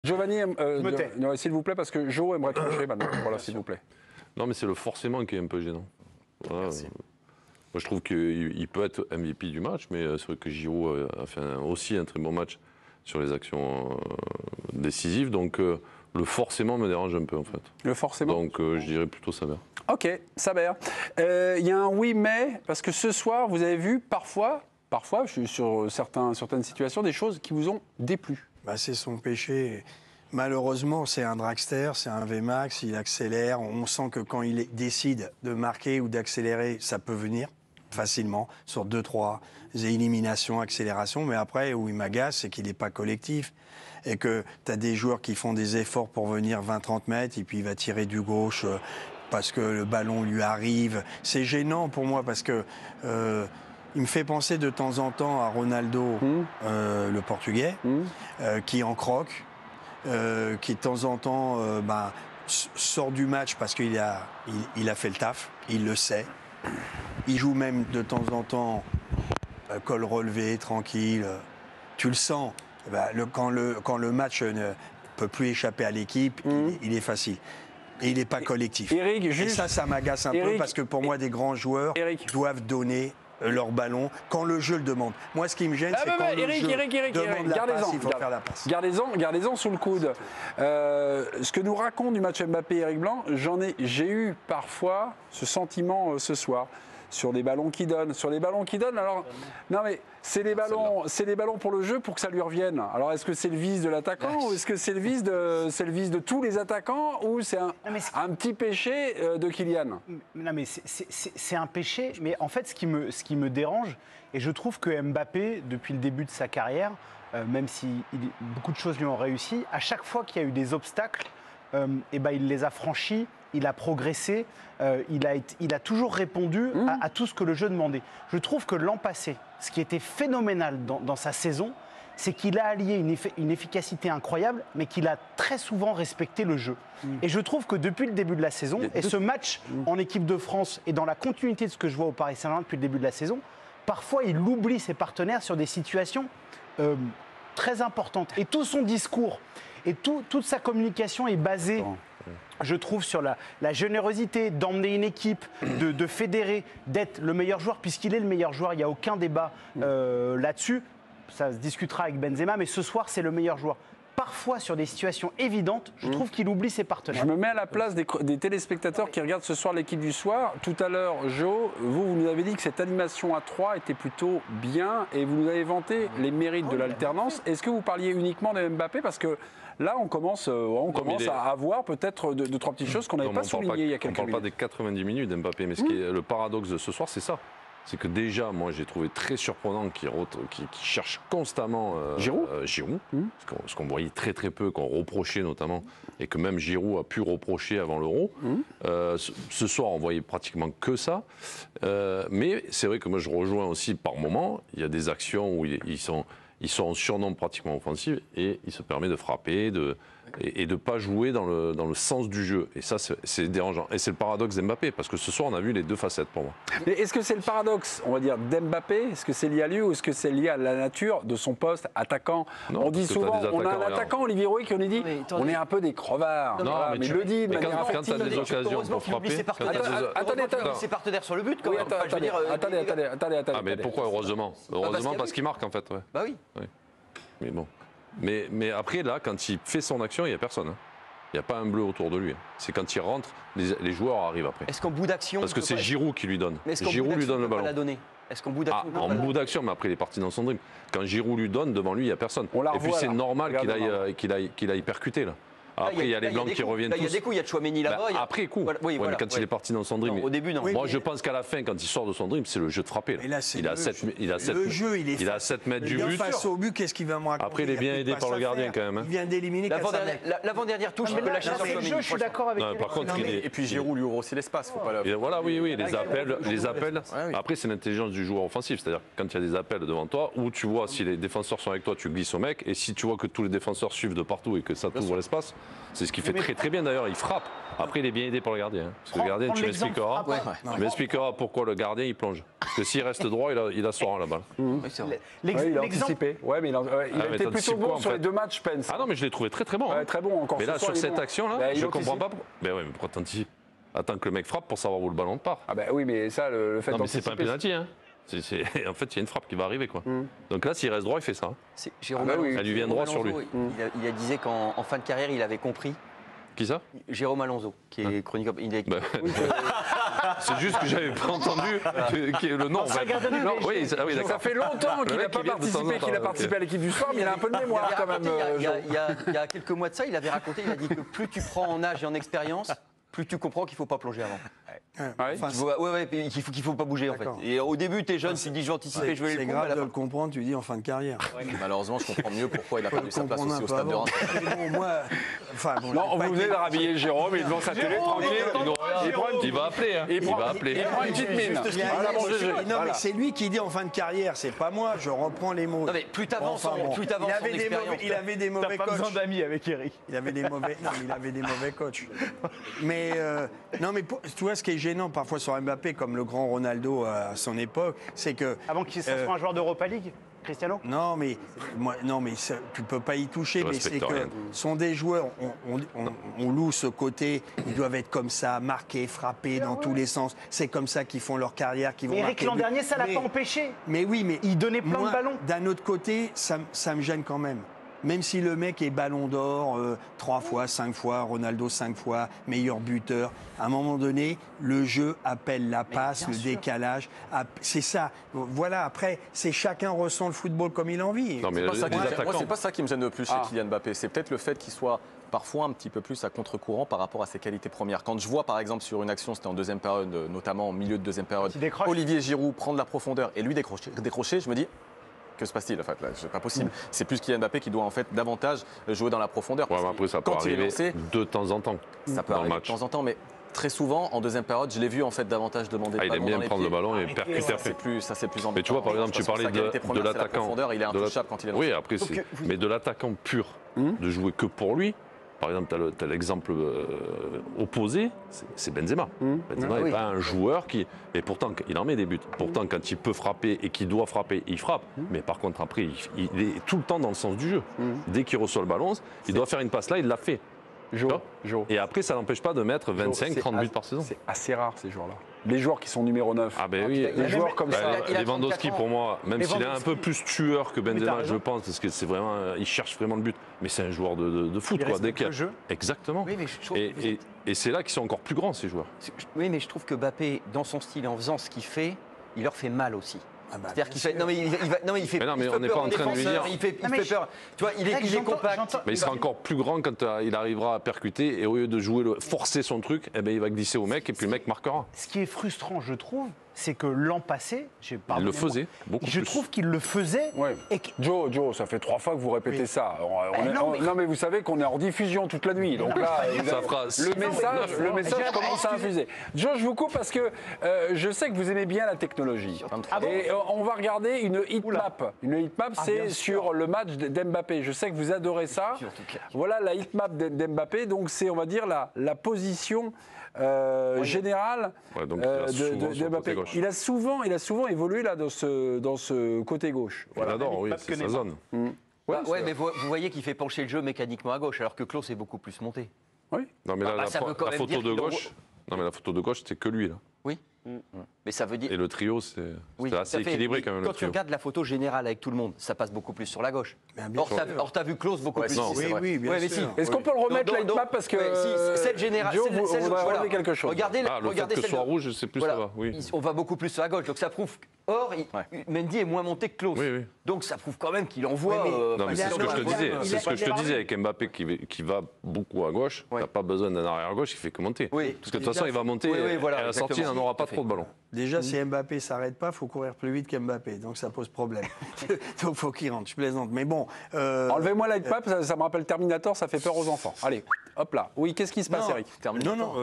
Giovanni, s'il vous plaît, parce que Jo aimerait trancher maintenant. Voilà, s'il vous plaît. Non, mais c'est le forcément qui est un peu gênant. Voilà. Moi, je trouve qu'il peut être MVP du match, mais c'est vrai que Giroud a fait aussi un très bon match sur les actions décisives. Donc, le forcément me dérange un peu, en fait. Le forcément. Donc, je dirais plutôt Saber. Ok, Saber. Il y a un oui, mais, parce que ce soir, vous avez vu parfois, je suis sur certaines situations, des choses qui vous ont déplu. Bah, c'est son péché. Malheureusement, c'est un dragster, c'est un VMAX, il accélère. On sent que quand il décide de marquer ou d'accélérer, ça peut venir facilement sur 2-3 éliminations, accélérations. Mais après, où il m'agace, c'est qu'il n'est pas collectif. Et que tu as des joueurs qui font des efforts pour venir 20-30 mètres et puis il va tirer du gauche parce que le ballon lui arrive. C'est gênant pour moi parce que... il me fait penser de temps en temps à Ronaldo, le Portugais, qui en croque, qui de temps en temps sort du match parce qu'il a fait le taf, il le sait. Il joue même de temps en temps col relevé, tranquille. Tu le sens. Quand le match ne peut plus échapper à l'équipe, il est facile. Et il n'est pas collectif. Eric, et ça m'agace un peu parce que pour moi, des grands joueurs doivent donner leur ballon quand le jeu le demande. Moi, ce qui me gêne, c'est quand le jeu demande la passe, il faut faire la passe. Gardez-en sous le coude. Ce que nous raconte du match Mbappé et Eric Blanc, j'ai eu parfois ce sentiment ce soir. Sur des ballons qui donnent, alors non mais c'est des ballons pour le jeu pour que ça lui revienne. Alors est-ce que c'est le vice de l'attaquant ou est-ce que c'est le vice de tous les attaquants ou c'est un petit péché de Kylian? Non mais c'est un péché, mais en fait ce qui me dérange, et je trouve que Mbappé depuis le début de sa carrière, même si beaucoup de choses lui ont réussi, à chaque fois qu'il y a eu des obstacles, il les a franchis. Il a progressé, il a toujours répondu à tout ce que le jeu demandait. Je trouve que l'an passé, ce qui était phénoménal dans sa saison, c'est qu'il a allié une efficacité incroyable, mais qu'il a très souvent respecté le jeu. Et je trouve que depuis le début de la saison, et ce match en équipe de France et dans la continuité de ce que je vois au Paris Saint-Germain depuis le début de la saison, parfois il oublie ses partenaires sur des situations très importantes. Et tout son discours et toute sa communication est basée... Je trouve sur la générosité d'emmener une équipe, de fédérer, d'être le meilleur joueur, puisqu'il est le meilleur joueur, il n'y a aucun débat là-dessus. Ça se discutera avec Benzema, mais ce soir, c'est le meilleur joueur. Parfois, sur des situations évidentes, je trouve qu'il oublie ses partenaires. Je me mets à la place des téléspectateurs qui regardent ce soir l'équipe du soir. Tout à l'heure, Jo, vous nous avez dit que cette animation à 3 était plutôt bien et vous nous avez vanté les mérites de l'alternance. Est-ce que vous parliez uniquement de Mbappé? Parce que là, on commence à avoir peut-être deux, trois petites choses qu'on n'avait pas soulignées il y a quelques minutes. On ne parle pas des 90 minutes d'Mbappé, mais ce qui est le paradoxe de ce soir, c'est ça. C'est que déjà, moi, j'ai trouvé très surprenant qu'il cherche constamment Giroud. Ce qu'on voyait très très peu, qu'on reprochait notamment, et que même Giroud a pu reprocher avant l'Euro. Ce soir, on voyait pratiquement que ça. Mais c'est vrai que moi, je rejoins aussi par moment, il y a des actions où ils sont en surnombre pratiquement offensif et il se permet de frapper et de ne pas jouer dans le sens du jeu. Et ça, c'est dérangeant. Et c'est le paradoxe d'Mbappé, parce que ce soir, on a vu les deux facettes pour moi. Mais est-ce que c'est le paradoxe, on va dire, d'Mbappé? Est-ce que c'est lié à lui ou est-ce que c'est lié à la nature de son poste attaquant? Non, on dit souvent, on a un attaquant, Olivier Rouet, qui on dit, on est un peu des crevards. Non, mais le dit de manière quand tu as des occasions pour frapper... Attendez, ses partenaires sur le but, quand même. Attendez. Ah, mais pourquoi heureusement? Heureusement parce qu'il marque, en fait. Bah oui. Mais bon. Mais après, là, quand il fait son action, il n'y a personne. Il n'y a pas un bleu autour de lui. C'est quand il rentre, les joueurs arrivent après. Est-ce qu'en bout d'action... Parce que c'est Giroud qui lui donne. Giroud lui donne le ballon. Est-ce qu'en bout d'action... En bout d'action, mais après, il est parti dans son dribble. Quand Giroud lui donne, devant lui, il n'y a personne. Et puis c'est normal qu'il aille percuter, là. Après, il y a les blancs qui reviennent tous. Il y a des coups, il y a Tchouaméni là-bas. Après coup. Mais quand il est parti dans son dribble. Au début, non. Moi, je pense qu'à la fin, quand il sort de son dribble, c'est le jeu de frapper. Il a 7 mètres du but. Face au but, qu'est-ce qu'il va me raconter? Après, il est bien aidé par le gardien quand même. Il vient d'éliminer l'avant-dernière touche, il peut lâcher sur Tchouaméni. Je suis d'accord avec lui. Par contre, et puis Giroud lui ouvre aussi l'espace. Voilà, oui, les appels. Après, c'est l'intelligence du joueur offensif. C'est-à-dire, quand il y a des appels devant toi, où tu vois si les défenseurs sont avec toi, tu glisses au mec. Et si tu vois que tous les défenseurs suivent de partout et que ça t'ouvre l'espace, C'est ce qu'il fait très très bien d'ailleurs, il frappe. Après, il est bien aidé par le gardien. Hein. Parce que le gardien, tu m'expliqueras pourquoi le gardien il plonge. Parce que s'il reste droit, il a soin là-bas. Oui, il a anticipé. Ouais, mais il a été plutôt bon sur les 2 matchs, Pence. Ah non, mais je l'ai trouvé très très bon. Ouais, très bon encore. Mais là, sur cette action-là, je ne comprends pas. Mais ouais, mais pourquoi t'anticipes? Attends que le mec frappe pour savoir où le ballon part. Ah bah oui, mais ça, le fait non, mais c'est pas un pénalty. Hein. En fait, il y a une frappe qui va arriver. Quoi. Donc là, s'il reste droit, il fait ça. Hein. Jérôme Elle lui vient droit sur lui. Il disait qu'en fin de carrière, il avait compris. Qui ça? Jérôme Alonso, qui est chroniqueur. C'est juste que j'avais pas entendu le nom. Oui, ça fait longtemps qu'il n'a pas participé, qu'il a participé à l'équipe du soir, mais il a un peu de mémoire quand même. Il y a quelques mois de ça, il avait raconté, il a dit que plus tu prends en âge et en expérience, plus tu comprends qu'il ne faut pas plonger avant. Qu'il faut pas bouger en fait. Et au début, tu es jeune, tu te dis je vais anticiper, je vais le comprendre. C'est grave de le comprendre, tu dis en fin de carrière. Malheureusement, je comprends mieux pourquoi il a perdu sa place aussi au Stade de Reims. Non, vous venez de rhabiller Jérôme, il est devant sa télé, tranquille. Il va appeler. Il prend une petite mine. Non, mais c'est lui qui dit en fin de carrière, c'est pas moi, je reprends les mots. Non, mais plus t'avances en expérience. Il avait des mauvais coachs. T'as pas besoin d'amis avec Eric. Il avait des mauvais coachs. Mais non, mais tu vois, ce qui est gênant parfois sur Mbappé, comme le grand Ronaldo à son époque, c'est que avant qu'il soit un joueur d'Europa League, Cristiano. Non, mais tu peux pas y toucher. Mais c'est que sont des joueurs. On loue ce côté. Ils doivent être comme ça, marqués, frappés dans tous les sens. C'est comme ça qu'ils font leur carrière, qu'ils vont. Eric, l'an dernier, ça l'a pas empêché. Mais oui, mais il donnait plein de ballons. D'un autre côté, ça me gêne quand même. Même si le mec est ballon d'or 3 fois, 5 fois, Ronaldo 5 fois, meilleur buteur, à un moment donné, le jeu appelle la passe, le décalage. C'est ça. Voilà, après, c'est chacun ressent le football comme il en vit. Non, mais c'est pas ça qui me gêne le plus chez Kylian Mbappé. C'est peut-être le fait qu'il soit parfois un petit peu plus à contre-courant par rapport à ses qualités premières. Quand je vois, par exemple, sur une action, c'était en deuxième période, notamment au milieu de deuxième période, Olivier Giroud prendre la profondeur et lui décrocher, je me dis... Que se passe-t-il en fait là, c'est pas possible. C'est plus Kylian Mbappé qui doit en fait davantage jouer dans la profondeur. Ouais, après ça peut arriver de temps en temps. Ça peut arriver de temps en temps, mais très souvent en deuxième période, je l'ai vu en fait davantage demander le ballon. Il aime bien prendre le ballon et percuter. C'est plus embêtant. Mais tu vois par exemple, tu parlais de l'attaquant. Il est intouchable quand il est. Oui, après mais de l'attaquant pur, de jouer que pour lui. Par exemple, tu as l'exemple opposé, c'est Benzema. Benzema n'est pas un joueur qui... Et pourtant, il en met des buts. Pourtant, quand il peut frapper et qu'il doit frapper, il frappe. Mais par contre, après, il est tout le temps dans le sens du jeu. Dès qu'il reçoit le ballon, il doit faire une passe là, il l'a fait. Et après, ça n'empêche pas de mettre 25, 30 buts par saison. C'est assez rare, ces joueurs-là. Les joueurs qui sont numéro 9. Ah ben oui, les joueurs comme ça. Lewandowski, pour moi, même s'il est un peu plus tueur que Benzema, je pense, parce que c'est vraiment, il cherche vraiment le but. Mais c'est un joueur de foot, quoi. Dès qu'il le jeu. Exactement. Oui, et c'est là qu'ils sont encore plus grands, ces joueurs. Oui, mais je trouve que Mbappé, dans son style, en faisant ce qu'il fait, il leur fait mal aussi. C'est-à-dire qu'il fait. Non, mais il fait. Mais on n'est pas en train de lui dire. Il fait peur. Tu vois, il est compact. Mais il sera encore plus grand quand il arrivera à percuter et au lieu de jouer forcer son truc, eh ben, il va glisser au mec et puis le mec marquera. Ce qui est frustrant, je trouve, c'est que l'an passé, il le faisait beaucoup plus. Je trouve qu'il le faisait. Ouais. Joe, ça fait 3 fois que vous répétez ça. Non, mais vous savez qu'on est en diffusion toute la nuit. Donc là, le message commence à infuser. Joe, je vous coupe parce que je sais que vous aimez bien la technologie. Et on va regarder une heatmap. Une heatmap, c'est sur le match d'Mbappé. Je sais que vous adorez ça. Voilà la heatmap d'Mbappé. Donc c'est, on va dire, la position générale de Mbappé. Il a souvent évolué là dans ce côté gauche. Voilà. J'adore, oui, c'est sa zone. Mais vous voyez qu'il fait pencher le jeu mécaniquement à gauche, alors que Klose est beaucoup plus monté. Oui. Non mais là, la photo de gauche. Non mais la photo de gauche, c'est que lui là. Oui. Mais ça veut dire. Et le trio, c'est assez équilibré quand même. Quand tu regardes la photo générale avec tout le monde, ça passe beaucoup plus sur la gauche. Or, t'as vu Klose beaucoup plus. Oui, bien sûr. Est-ce qu'on peut le remettre la heatmap parce que cette générale, regarder quelque chose. Regardez que ce soit rouge, c'est plus ça va. Oui. On va beaucoup plus sur la gauche, donc ça prouve. Or, Mendy est moins monté que Klose. Oui. Donc ça prouve quand même qu'il envoie. Non, mais c'est ce que je te disais. C'est ce que je te disais avec Mbappé qui va beaucoup à gauche. T'as pas besoin d'un arrière gauche, il fait que monter. Parce que de toute façon, il va monter. Et à la sortie, il n'en aura pas trop de ballon. Déjà, si Mbappé s'arrête pas, il faut courir plus vite qu'Mbappé. Donc ça pose problème. Donc il faut qu'il rentre. Je plaisante. Mais bon. Enlevez-moi la heatmap, ça me rappelle Terminator, ça fait peur aux enfants. Allez, hop là. Oui, qu'est-ce qui se passe, Eric? Non,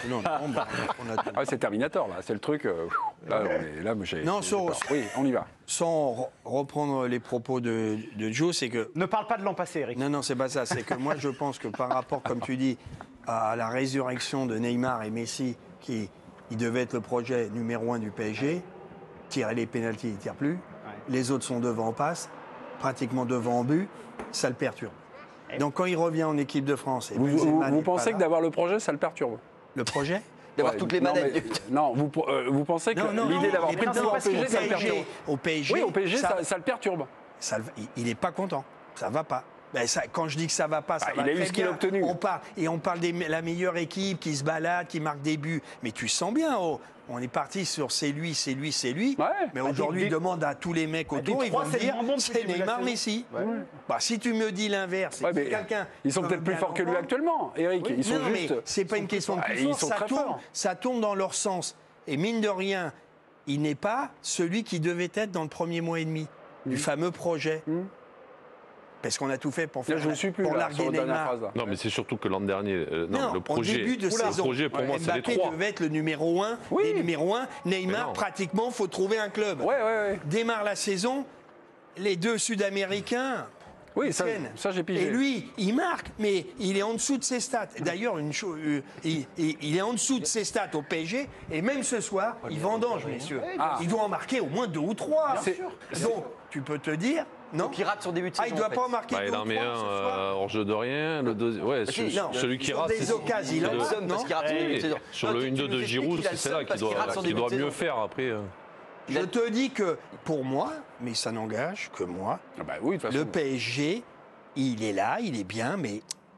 c'est Terminator, là. C'est le truc. Là, moi, j'ai. Non, oui, on y va. Sans reprendre les propos de Joe, c'est que. Ne parle pas de l'an passé, Eric. Non, c'est pas ça. C'est que moi, je pense que par rapport, comme tu dis, à la résurrection de Neymar et Messi, qui devait être le projet numéro 1 du PSG, tirer les pénaltys, il ne tire plus. Ouais. Les autres sont devant en passe, pratiquement devant en but, ça le perturbe. Donc quand il revient en équipe de France... Vous pensez que d'avoir le projet, ça le perturbe? Le projet? D'avoir toutes les manettes. Non, vous pensez que l'idée d'avoir pris le pouvoir au PSG, ça le perturbe? Au PSG, oui, au PSG, ça le perturbe. Il n'est pas content, ça ne va pas. Ben ça, quand je dis que ça va pas, ça va il a eu ce qu'il a obtenu. On parle de la meilleure équipe qui se balade, qui marque des buts. Mais tu sens bien, on est parti sur c'est lui. Ouais. Mais aujourd'hui, demande à tous les mecs autour, ils vont dire c'est Neymar, Messi. Ouais. Bah, si tu me dis l'inverse, c'est quelqu'un. Ils sont peut-être plus forts que lui actuellement, Eric. Oui, ils sont juste. C'est pas une question de plus fort. Ça tourne dans leur sens. Et mine de rien, il n'est pas celui qui devait être dans le premier mois et demi du fameux projet. Parce qu'on a tout fait pour faire larguer Neymar. Non, mais c'est surtout que l'an dernier, le projet, au début de saison, le projet pour moi, c'est les trois. Mbappé devait être le numéro 1. Oui. Et numéro 1, Neymar, pratiquement, il faut trouver un club. Ouais. Démarre la saison, les deux Sud-Américains. Oui, ça j'ai pigé. Et lui, il marque, mais il est en dessous de ses stats. D'ailleurs, il est en dessous de ses stats au PSG, et même ce soir, il vendange, messieurs. Il doit en marquer au moins 2 ou 3. Donc, tu peux te dire... Non. Qui rate son début de saison. Il ne doit pas en marquer. Il en met un hors jeu de rien. Le deuxième, celui qui rate. Des occasions, il en parce qu'il rate son début de saison. Sur le 1-2 de Giroud, c'est là qu'il doit mieux faire après. Je te dis que pour moi, mais ça n'engage que moi, le PSG, il est là, il est bien, mais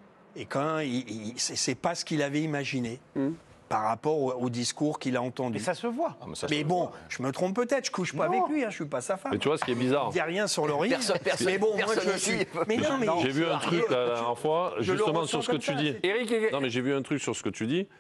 c'est pas ce qu'il avait imaginé. Par rapport au discours qu'il a entendu. Mais ça se voit. Mais bon, je me trompe peut-être, je couche pas avec lui, je suis pas sa femme. Mais tu vois ce qui est bizarre. Il n'y a rien sur le ring. Personne, mais bon, moi je suis. Mais non, mais j'ai vu un truc la dernière fois, justement sur ce que tu dis. Eric, non, mais j'ai vu un truc sur ce que tu dis.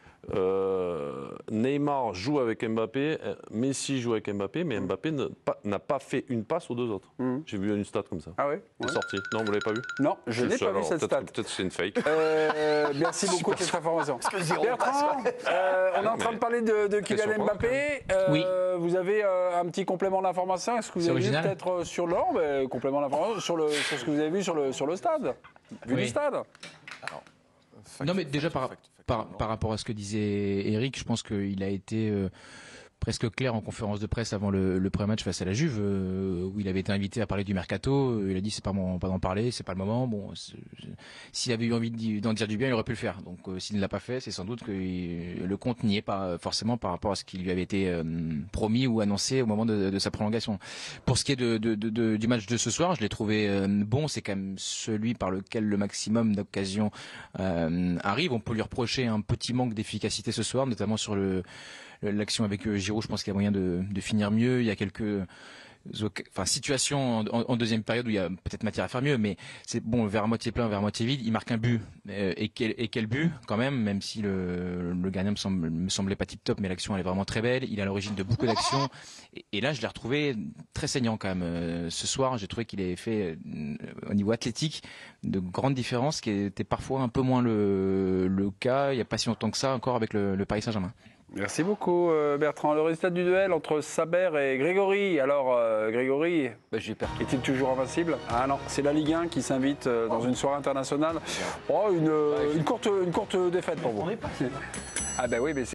Neymar joue avec Mbappé, Messi joue avec Mbappé, mais Mbappé n'a pas fait une passe aux deux autres. J'ai vu une stat comme ça. Ah ouais, C'est sorti. Non, vous l'avez pas vu? Non, je n'ai pas vu cette stat. Peut-être que c'est une fake. Merci beaucoup de cette information. Bertrand, on est en train de parler de Kylian Mbappé. Oui. Vous avez un petit complément d'information? Est-ce que vous avez vu peut-être sur l'or, complément d'information sur ce que vous avez vu sur le stade, du stade? Non, mais déjà par rapport à ce que disait Eric, je pense qu'il a été presque clair en conférence de presse avant le pré-match face à la Juve, où il avait été invité à parler du mercato. Il a dit c'est pas d'en parler, c'est pas le moment. Bon, s'il avait eu envie d'en dire du bien, il aurait pu le faire. Donc s'il ne l'a pas fait, c'est sans doute que le compte n'y est pas forcément par rapport à ce qui lui avait été promis ou annoncé au moment de sa prolongation. Pour ce qui est du match de ce soir, je l'ai trouvé bon. C'est quand même celui par lequel le maximum d'occasions arrive. On peut lui reprocher un petit manque d'efficacité ce soir, notamment sur l'action avec Giroud. Je pense qu'il y a moyen de finir mieux. Il y a quelques situations en deuxième période où il y a peut-être matière à faire mieux, mais c'est bon, vers moitié plein, vers moitié vide. Il marque un but, et quel but quand même si le gardien me semblait pas tip-top, mais l'action elle est vraiment très belle. Il est à l'origine de beaucoup d'actions, et là je l'ai retrouvé très saignant quand même. Ce soir, j'ai trouvé qu'il avait fait au niveau athlétique de grandes différences, qui était parfois un peu moins le cas il n'y a pas si longtemps que ça encore avec le Paris Saint-Germain. Merci beaucoup Bertrand. Le résultat du duel entre Saber et Grégory. Alors Grégory, est-il toujours invincible? Ah non, c'est la Ligue 1 qui s'invite dans une soirée internationale. Une courte défaite pour vous. Ah ben oui, mais